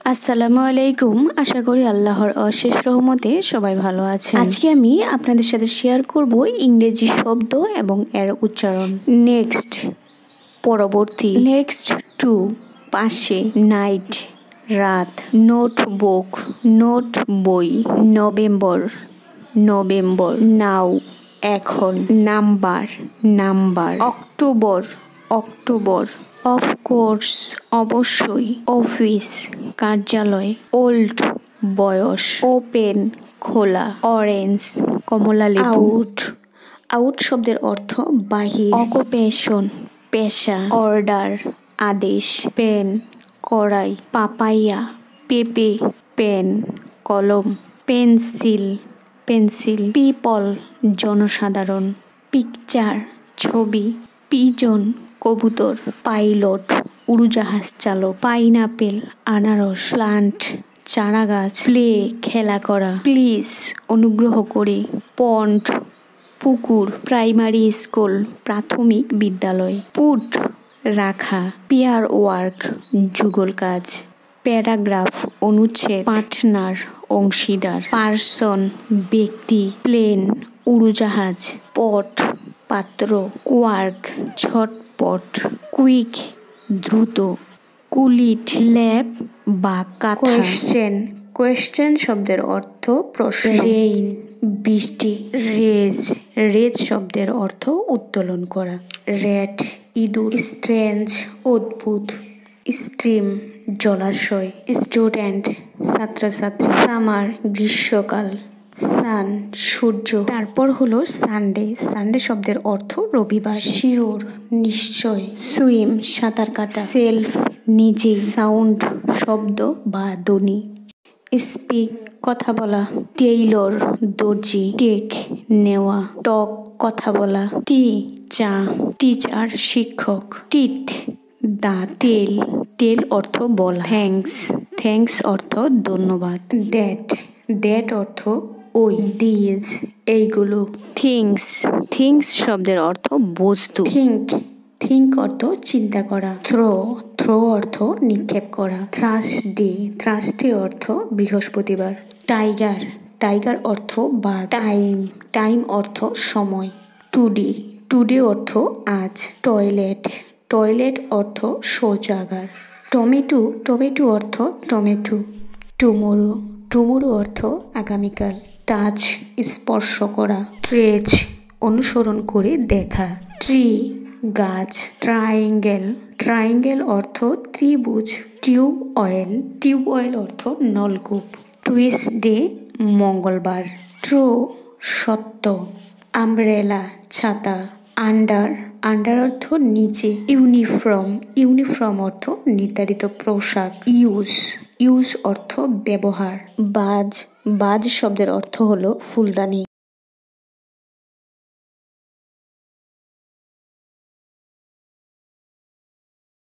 আসসালামু আলাইকুম। আশা করি আল্লাহর অশেষ রহমতে সবাই ভালো আছেন। আজকে আমি আপনাদের সাথে শেয়ার করব ইংরেজি শব্দ এবং এর উচ্চারণ। নেক্সট পরবর্তী, নেক্সট টু পাশে, নাইট রাত, নোটবুক নোট বই, নভেম্বর নভেম্বর, নাও এখন, number number, October October, of course অবশ্যই, অফিস কার্যালয়, ওল্ড বয়স, ওপেন খোলা, অরেঞ্জ কমলা লেবু, আউট আউট শব্দের অর্থ বাহির, অকুপেশন পেশা, অর্ডার আদেশ, পেন কড়াই, পাপাইয়া পেঁপে, পেন কলম, পেন্সিল পেন্সিল, পিপল জনসাধারণ, পিকচার ছবি, পিজন কবুতর, পাইলট উড়োজাহাজ চালক, পাইনাপেল আনারস, প্লান্ট চারাগাছ, প্লে খেলা করা, প্লিজ অনুগ্রহ করে, পন্ড পুকুর, প্রাইমারি স্কুল প্রাথমিক বিদ্যালয়, পুট রাখা, পেয়ার ওয়ার্ক যুগল কাজ, প্যারাগ্রাফ অনুচ্ছেদ, পার্টনার অংশীদার, পার্সন ব্যক্তি, প্লেন উড়োজাহাজ, পট পাত্র, কোয়ার্ক ছটপট, কুইক দ্রুত, কুলিট ল্যাব বা কাঁথা, কোয়েশ্চেন কোয়েশ্চেন শব্দের অর্থ প্রশ্ন, রেইন বৃষ্টি, রেজ রেজ শব্দের অর্থ উত্তোলন করা, র্যাট ইঁদুর, স্ট্রেঞ্জ অদ্ভুত, স্ট্রিম জলাশয়, স্টুডেন্ট ছাত্রছাত্রী, সামার গ্রীষ্মকাল, সান সূর্য। তারপর হলো সানডে সানডে শব্দের অর্থ রবিবার, শিওর নিশ্চয়, সুইম সাঁতার কাটা, সেলফ নিজে, সাউন্ড শব্দ বা ধ্বনি, স্পিক কথা বলা, টেইলর দর্জি, টেক নেওয়া, টক কথা বলা, টি চা, টিচার শিক্ষক, টিথ দাঁত, তেল তেল অর্থ বলা, থ্যাঙ্কস থ্যাঙ্কস অর্থ ধন্যবাদ, দ্যাট অর্থ ওই, দিজ এইগুলো, থিংস থিংস শব্দের অর্থ বস্তু, থিঙ্ক অর্থ চিন্তা করা, থ্রো অর্থ নিক্ষেপ করা, থ্রাসডে অর্থ বৃহস্পতিবার, টাইগার অর্থ বাঘ, টাইম অর্থ সময়, টুডে অর্থ আজ, টয়লেট অর্থ শৌচাগার, টমেটো অর্থ টমেটো, টুমোরো অর্থ আগামীকাল, টাচ স্পর্শ করা, ট্রেচ অনুসরণ করে দেখা, ট্রি গাছ, ট্রায়াঙ্গেল অর্থ ত্রিভুজ, টিউব অয়েল অর্থ নলকূপ, টুইসডে মঙ্গলবার, ট্রু সত্য, আমব্রেলা ছাতা, আন্ডার অর্থ নিচে, ইউনিফর্ম অর্থ নির্ধারিত পোশাক, ইউজ অর্থ ব্যবহার, বাজ শব্দের অর্থ হলো ফুলদানি।